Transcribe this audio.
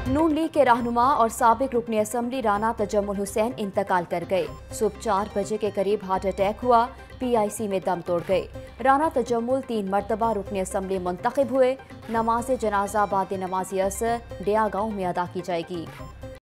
नून league के रहनुमा और साबिक रुकन असम्बली राना तजम्मुल हुसैन इंतकाल कर गए। सुबह 4 बजे के करीब हार्ट अटैक हुआ, PIC में दम तोड़ गए। राना तजम्मुल 3 मरतबा रुकन असम्बली मुंतखब हुए। नमाज जनाजा बाद नमाज असर डिया गांव में अदा की जाएगी।